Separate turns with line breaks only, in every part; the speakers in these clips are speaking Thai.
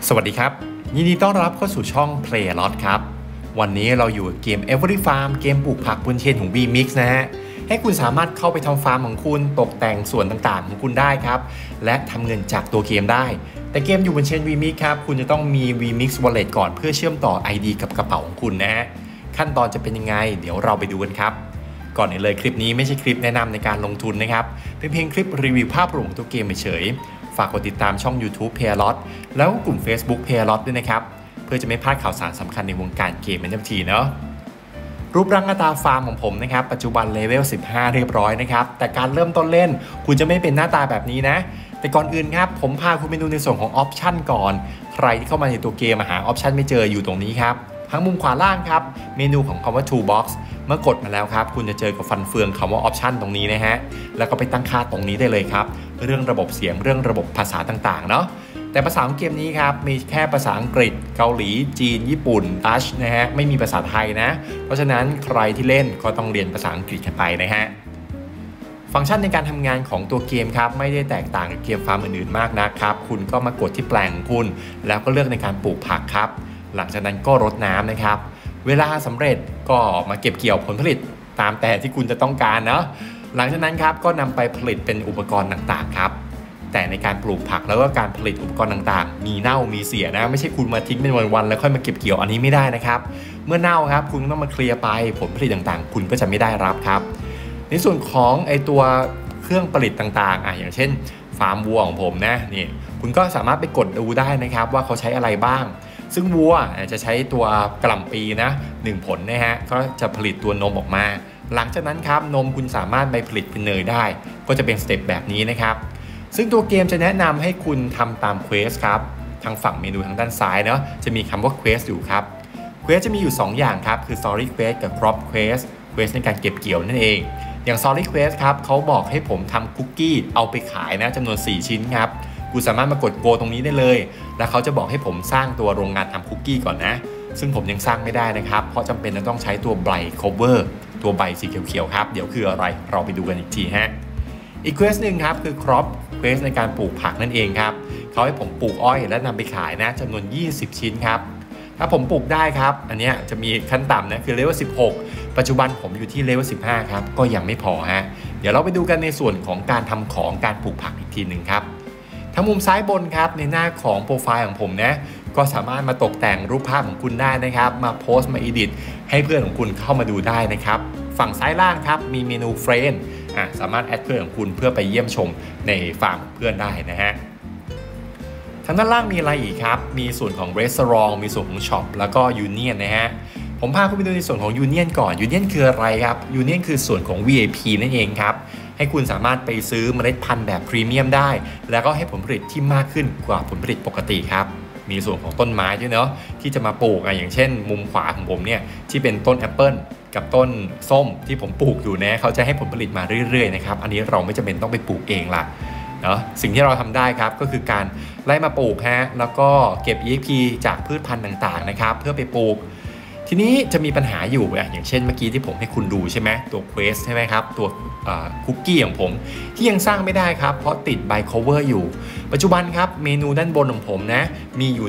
สวัสดีครับยินดีต้อนรับเข้าสู่ช่อง Play a Lot ครับวันนี้เราอยู่เกม Every Farm เกมปลูกผักบนเชนของ VMix นะฮะให้คุณสามารถเข้าไปทำฟาร์มของคุณตกแต่งส่วนต่างๆของคุณได้ครับและทำเงินจากตัวเกมได้แต่เกมอยู่บนเชน VMix ครับคุณจะต้องมี VMix Wallet ก่อนเพื่อเชื่อมต่อ ID กับกระเป๋าของคุณนะฮะขั้นตอนจะเป็นยังไงเดี๋ยวเราไปดูกันครับก่อนอื่นเลยคลิปนี้ไม่ใช่คลิปแนะนำในการลงทุนนะครับเป็นเพียงคลิปรีวิวภาพรวมของตัวเกมเฉยฝากกดติดตามช่อง YouTube Play a Lot แล้วก็กลุ่ม Facebook Play a Lot ด้วยนะครับเพื่อจะไม่พลาดข่าวสารสำคัญในวงการเกม NFT เนาะรูปร่างหน้าตาฟาร์มของผมนะครับปัจจุบันเลเวล 15 เรียบร้อยนะครับแต่การเริ่มต้นเล่นคุณจะไม่เป็นหน้าตาแบบนี้นะแต่ก่อนอื่นครับผมพาคุณไปดูในส่วนของออปชันก่อนใครที่เข้ามาในตัวเกมหาออปชันไม่เจออยู่ตรงนี้ครับทางมุมขวาล่างครับเมนูของคำว่า Toolbox เมื่อกดมาแล้วครับคุณจะเจอกับฟันเฟืองคำว่า Option ตรงนี้นะฮะแล้วก็ไปตั้งค่าตรงนี้ได้เลยครับเรื่องระบบเสียงเรื่องระบบภาษาต่างๆเนาะแต่ภาษาของเกมนี้ครับมีแค่ภาษาอังกฤษเกาหลีจีนญี่ปุ่นดัชนะฮะไม่มีภาษาไทยนะเพราะฉะนั้นใครที่เล่นก็ต้องเรียนภาษาอังกฤษกันไปนะฮะฟังก์ชันในการทำงานของตัวเกมครับไม่ได้แตกต่างกับเกมฟาร์มอื่นๆมากนะครับคุณก็มากดที่แปลงของคุณแล้วก็เลือกในการปลูกผักครับหลังจากนั้นก็รดน้ำนะครับเวลาสำเร็จก็มาเก็บเกี่ยวผลผลิตตามแต่ที่คุณจะต้องการเนาะหลังจากนั้นครับก็นำไปผลิตเป็นอุปกรณ์ต่างๆครับแต่ในการปลูกผักแล้วก็การผลิตอุปกรณ์ต่างๆมีเน่ามีเสียนะไม่ใช่คุณมาทิ้งเป็นวันๆแล้วค่อยมาเก็บเกี่ยวอันนี้ไม่ได้นะครับเมื่อเน่าครับคุณต้องมาเคลียร์ไปผลผลิตต่างๆคุณก็จะไม่ได้รับครับในส่วนของไอตัวเครื่องผลิตต่างๆอย่างเช่นฟาร์มวัวของผมนะนี่คุณก็สามารถไปกดดูได้นะครับว่าเขาใช้อะไรบ้างซึ่งวัวจะใช้ตัวกล่ำปีนะ1ผลนะฮะก็จะผลิตตัวนมออกมาหลังจากนั้นครับนมคุณสามารถไปผลิตเป็นเนยได้ก็จะเป็นสเต็ปแบบนี้นะครับซึ่งตัวเกมจะแนะนำให้คุณทำตามเควสครับทางฝั่งเมนูทางด้านซ้ายเนาะจะมีคำว่าเควสอยู่ครับเควสจะมีอยู่2อย่างครับคือ Story Quest กับ Crop Quest เควสในการเก็บเกี่ยวนั่นเองอย่าง Story Quest ครับเขาบอกให้ผมทำคุกกี้เอาไปขายนะจำนวน4ชิ้นครับคุณสามารถมากดโกตรงนี้ได้เลยแล้วเขาจะบอกให้ผมสร้างตัวโรงงานทำคุกกี้ก่อนนะซึ่งผมยังสร้างไม่ได้นะครับเพราะจำเป็นจะต้องใช้ตัวใบ cover ตัวใบสีเขียวๆครับเดี๋ยวคืออะไรเราไปดูกันอีกทีฮะอีกเควสหนึ่งครับคือ crop quest ในการปลูกผักนั่นเองครับเขาให้ผมปลูกอ้อยและนำไปขายนะจำนวน20ชิ้นครับถ้าผมปลูกได้ครับอันนี้จะมีขั้นต่ำนะคือเลเวล16ปัจจุบันผมอยู่ที่เลเวล15ครับก็ยังไม่พอฮะเดี๋ยวเราไปดูกันในส่วนของการทำของการปลูกผักอีกทีหนึ่งครับทางมุมซ้ายบนครับในหน้าของโปรไฟล์ของผมนะก็สามารถมาตกแต่งรูปภาพของคุณได้นะครับมาโพสต์มาอีดิทให้เพื่อนของคุณเข้ามาดูได้นะครับฝั่งซ้ายล่างครับมีเมนูเฟรนด์สามารถแอดเพื่อนของคุณเพื่อไปเยี่ยมชมในฟาร์มเพื่อนได้นะฮะทางด้านล่างมีอะไรอีกครับมีส่วนของรีสอร์ทมีส่วนของช็อปแล้วก็ยูเนียนนะฮะผมพาคุณไปดูในส่วนของยูเนียนก่อนยูเนียนคืออะไรครับยูเนียนคือส่วนของ VIP นั่นเองครับให้คุณสามารถไปซื้อเมล็ดพันธุ์แบบพรีเมียมได้แล้วก็ให้ผลผลิตที่มากขึ้นกว่าผลผลิตปกติครับมีส่วนของต้นไม้ด้วยเนาะที่จะมาปลูกอย่างเช่นมุมขวาของผมเนี่ยที่เป็นต้นแอปเปิลกับต้นส้มที่ผมปลูกอยู่นะเขาจะให้ผลผลิตมาเรื่อยๆนะครับอันนี้เราไม่จำเป็นต้องไปปลูกเองละเนาะสิ่งที่เราทำได้ครับก็คือการไล่มาปลูกฮะแล้วก็เก็บ EXP จากพืชพันธุ์ต่างๆนะครับเพื่อไปปลูกทีนี้จะมีปัญหาอยู่อย่างเช่นเมื่อกี้ที่ผมให้คุณดูใช่ไหมตัวเควสใช่ไหมครับตัวคุกกี้ของผมที่ยังสร้างไม่ได้ครับเพราะติดใบ cover อยู่ปัจจุบันครับเมนูด้านบนของผมนะมีอยู่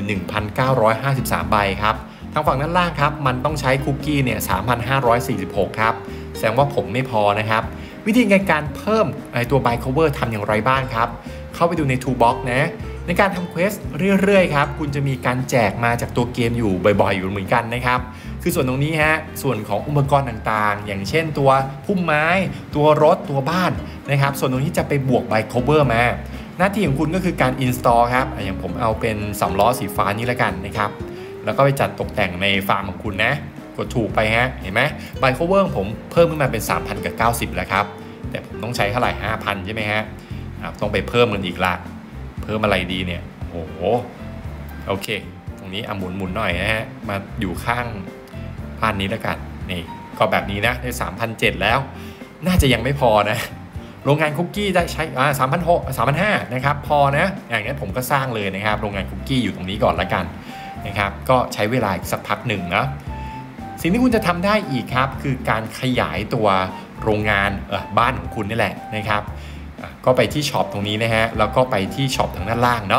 1,953 ใบครับทางฝั่งด้านล่างครับมันต้องใช้คุกกี้เนี่ย 3,546 ครับแสดงว่าผมไม่พอนะครับวิธีการเพิ่มตัวใบ cover ทำอย่างไรบ้างครับเข้าไปดูใน Toolbox นะในการทำเควสเรื่อยๆครับคุณจะมีการแจกมาจากตัวเกมอยู่บ่อยๆอยู่เหมือนกันนะครับคือส่วนตรงนี้ฮะส่วนของอุปกรณ์ต่างๆอย่างเช่นตัวพุ่มไม้ตัวรถตัวบ้านนะครับส่วนตรงนี้จะไปบวกใบ cover มาหน้าที่ของคุณก็คือการ install ครับอย่างผมเอาเป็น3ล้อสีฟ้านี้แล้วกันนะครับแล้วก็ไปจัดตกแต่งในฟาร์มของคุณนะกดถูกไปฮะเห็นไหมใบ cover ของผมเพิ่มขึ้นมาเป็น 3,000 กับ 90แล้วครับแต่ผมต้องใช้เท่าไหร่ 5,000 ใช่ไหมฮะต้องไปเพิ่มเงินอีกละเพิ่มอะไรดีเนี่ยโอ้โหโอเคตรงนี้หมุนหน่อยนะฮะมาอยู่ข้างบ้านนี้แล้วกันนี่ก็แบบนี้นะได้ 3,700 แล้วน่าจะยังไม่พอนะโรงงานคุกกี้ได้ใช้3,600 3,500นะครับพอนะอย่างนี้ผมก็สร้างเลยนะครับโรงงานคุกกี้อยู่ตรงนี้ก่อนละกันนะครับก็ใช้เวลาอีกสักพักหนึ่งนะสิ่งที่คุณจะทำได้อีกครับคือการขยายตัวโรงงานบ้านของคุณนี่แหละนะครับก็ไปที่ช็อปตรงนี้นะฮะแล้วก็ไปที่ช็อปทางด้านล่างเนาะ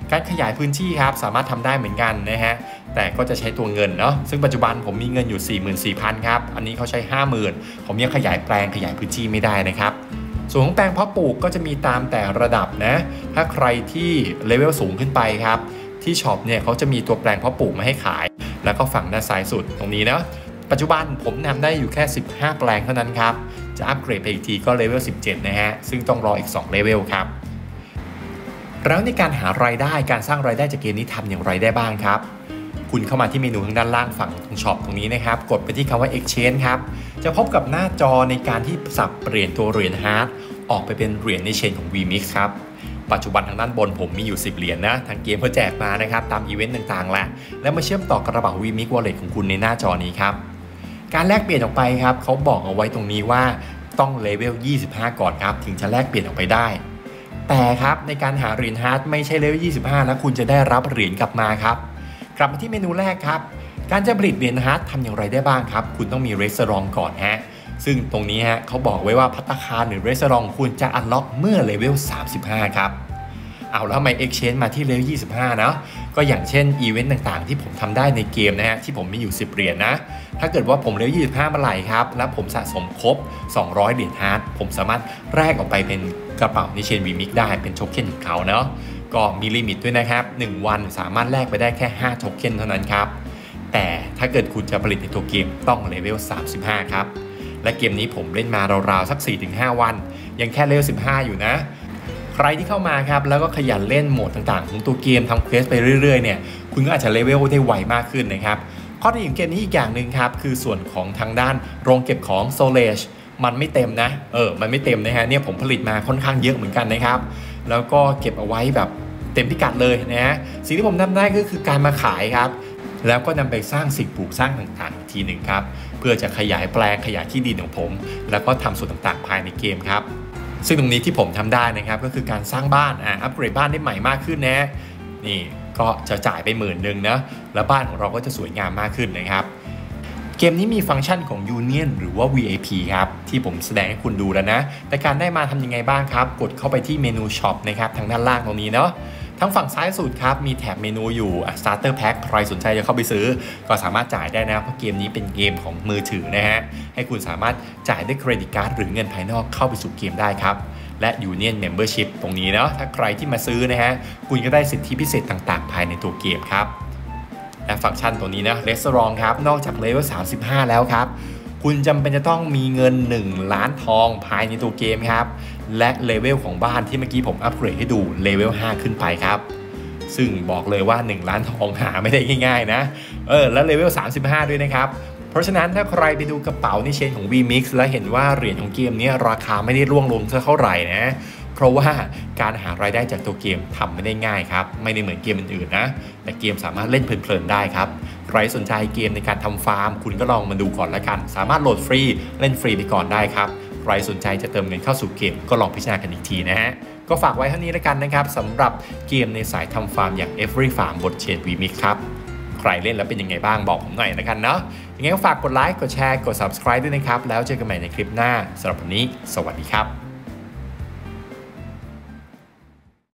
การขยายพื้นที่ครับสามารถทำได้เหมือนกันนะฮะแต่ก็จะใช้ตัวเงินเนาะซึ่งปัจจุบันผมมีเงินอยู่ 44,000 ครับอันนี้เขาใช้ 50,000 ผมยังขยายแปลงขยายพื้นที่ไม่ได้นะครับส่วนของแปลงเพาะปลูกก็จะมีตามแต่ระดับนะถ้าใครที่เลเวลสูงขึ้นไปครับที่ช็อปเนี่ยเขาจะมีตัวแปลงเพาะปลูกมาให้ขายแล้วก็ฝั่งด้านซ้ายสุดตรงนี้นะปัจจุบันผมทำได้อยู่แค่15แปลงเท่านั้นครับจะอัปเกรดไปอีกทีก็เลเวล17นะฮะซึ่งต้องรออีก2เลเวลครับแล้วในการหารายได้การสร้างรายได้จากเกมนี้ทำอย่างไรได้บ้างครับคุณเข้ามาที่เมนูทางด้านล่างฝั่งตรงช็อปตรงนี้นะครับกดไปที่คำว่า Exchange ครับจะพบกับหน้าจอในการที่สับเปลี่ยนตัวเหรียญฮาร์ดออกไปเป็นเหรียญในเชนของ VMix ครับปัจจุบันทางด้านบนผมมีอยู่10เหรียญนะทางเกมเขาแจกมานะครับตามอีเวนต์ต่างๆแหละแล้วมาเชื่อมต่อกระเป๋า VMix Wallet ของคุณในหน้าจอนี้ครับการแลกเปลี่ยนออกไปครับเขาบอกเอาไว้ตรงนี้ว่าต้องเลเวล25ก่อนครับถึงจะแลกเปลี่ยนออกไปได้แต่ครับในการหาเหรียญฮาร์ดไม่ใช่เลเวล25แล้วคุณจะได้รับเหรียญกลับมาครับกลับมาที่เมนูแรกครับการจะผลิตเหรียญฮาร์ดทำอย่างไรได้บ้างครับคุณต้องมีรีสอร์ทก่อนฮะซึ่งตรงนี้ฮะเขาบอกไว้ว่าภัตตาคารหรือรีสอร์ทคุณจะอันล็อกเมื่อเลเวล35ครับเอาแล้วทำไม Exchange มาที่เลเวล25นะก็อย่างเช่นอีเวนต์ต่างๆที่ผมทำได้ในเกมนะฮะที่ผมมีอยู่10เหรียญนะถ้าเกิดว่าผมเลเวล25เมื่อไหร่ครับแล้วผมสะสมครบ200เหรียญฮาร์ดผมสามารถแลกออกไปเป็นกระเป๋าในเชน VMix ได้เป็นโทเค็นของเขาเนาะก็มีลิมิตด้วยนะครับ1วันสามารถแลกไปได้แค่5โทเค็นเท่านั้นครับแต่ถ้าเกิดคุณจะผลิตในตัวเกมต้องเลเวล35ครับและเกมนี้ผมเล่นมาราวๆสัก 4-5 วันยังแค่เลเวล15อยู่นะใครที่เข้ามาครับแล้วก็ขยันเล่นโหมดต่างๆของตัวเกมทำเควสไปเรื่อยๆเนี่ยคุณก็อาจจะเลเวลได้ไวมากขึ้นนะครับข้อดีของเกมนี้อีกอย่างหนึ่งครับคือส่วนของทางด้านโรงเก็บของ storage มันไม่เต็มนะมันไม่เต็มนะฮะเนี่ยผมผลิตมาค่อนข้างเยอะเหมือนกันนะครับแล้วก็เก็บเอาไว้แบบเต็มพิกัดเลยนะฮะสิ่งที่ผมทำได้ก็คือการมาขายครับแล้วก็นำไปสร้างสิ่งปลูกสร้างต่างๆอีกทีหนึ่งครับเพื่อจะขยายแปลงขยายที่ดินของผมแล้วก็ทำส่วนต่างๆภายในเกมครับซึ่งตรงนี้ที่ผมทำได้นะครับก็คือการสร้างบ้านอัปเกรดบ้านได้ใหม่มากขึ้นนะนี่ก็จะจ่ายไป10,000นะแล้วบ้านของเราก็จะสวยงามมากขึ้นนะครับเกมนี้มีฟังก์ชันของ Union หรือว่า VIP ครับที่ผมแสดงให้คุณดูแล้วนะแต่การได้มาทำยังไงบ้างครับกดเข้าไปที่เมนู Shop นะครับทางด้านล่างตรงนี้เนาะทั้งฝั่งซ้ายสุดครับมีแถบเมนูอยู่ Starter Pack ใครสนใจจะเข้าไปซื้อก็สามารถจ่ายได้นะเพราะเกมนี้เป็นเกมของมือถือนะฮะให้คุณสามารถจ่ายด้วยเครดิตการ์ดหรือเงินภายนอกเข้าไปสู่เกมได้ครับและ Union Membership ตรงนี้เนาะถ้าใครที่มาซื้อนะฮะคุณก็ได้สิทธิพิเศษต่างๆภายในตัวเกมครับและฟังก์ชันตัวนี้นะ Restaurant ครับนอกจากเลเวล35แล้วครับคุณจำเป็นจะต้องมีเงิน1 ล้านทองภายในตัวเกมครับและเลเวลของบ้านที่เมื่อกี้ผมอัปเกรดให้ดูเลเวล5ขึ้นไปครับซึ่งบอกเลยว่า1 ล้านทองหาไม่ได้ง่ายๆนะและเลเวล35ด้วยนะครับเพราะฉะนั้นถ้าใครไปดูกระเป๋าในเชนของ VMix แล้วเห็นว่าเหรียญของเกมนี้ราคาไม่ได้ร่วงลงเท่าไหร่นะเพราะว่าการหารายได้จากตัวเกมทำไม่ได้ง่ายครับไม่ได้เหมือนเกมอื่นๆนะแต่เกมสามารถเล่นเพลินๆได้ครับใครสนใจเกมในการทำฟาร์มคุณก็ลองมาดูก่อนละกันสามารถโหลดฟรีเล่นฟรีไปก่อนได้ครับใครสนใจจะเติมเงินเข้าสู่เกมก็ลองพิจารณากันอีกทีนะฮะก็ฝากไว้เท่านี้ละกันนะครับสำหรับเกมในสายทำฟาร์มอย่าง Every Farm บนเชน VMix ครับใครเล่นแล้วเป็นยังไงบ้างบอกผมหน่อยละกันเนาะยังไงก็ฝากกดไลค์กดแชร์กด Subscribe ด้วยนะครับแล้วเจอกันใหม่ในคลิปหน้าสำหรับวันนี้สวัสดีครับ